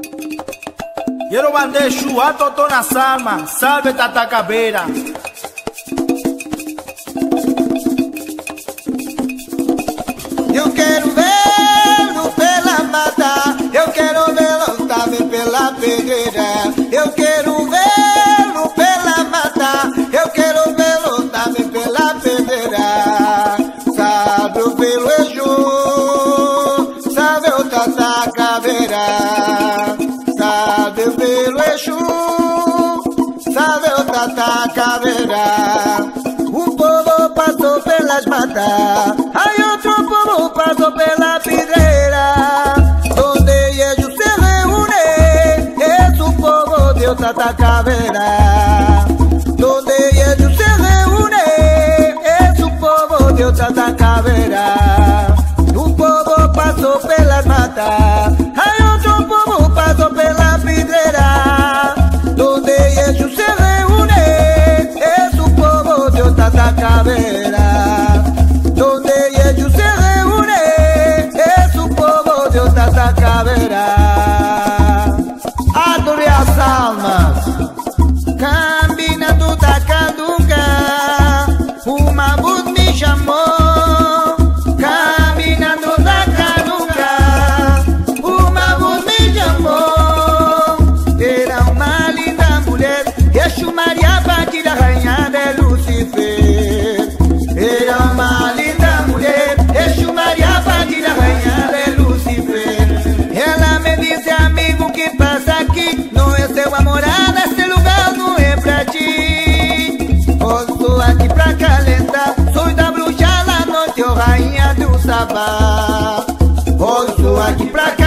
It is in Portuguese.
Quiero bandejo a Totona Salma, salve Tata Caveira. Eu quero vê-lo pela mata, eu quero vê-lo também pela pedreira. Eu quero vê-lo pela mata, eu quero vê-lo também pela pedreira. Sabe o velejo, sabe o Tata Caveira. Sabe o velejo, sabe o Tata Caveira. Um povo passou pelas matas, aí outro povo passou pela pedreira. Donde ellos se reúnen, es un povo de Tata Caveira. Donde ellos se reúnen, es un povo de Tata Caveira. Un povo passou pelas matas, aí outro povo passou pela pedreira. Donde ellos se reúnen, es un povo de Tata Caveira. Donde ellos se reúnen, es un povo de Tata Caveira. Adore as almas, caminhando da Candunga, uma voz me chamou. Caminhando da Candunga, uma voz me chamou. Era uma linda mulher, Exu Maria Batida, rainha de Lucifer. Era uma linda mulher, Exu Maria Batida, rainha de Lucifer. Ela me disse, amigo, que passa aqui? Não é seu amorado, esse lugar não é pra ti. Eu estou aqui pra calentar, sou da bruxa da noite, oh rainha do sabá. Eu estou aqui pra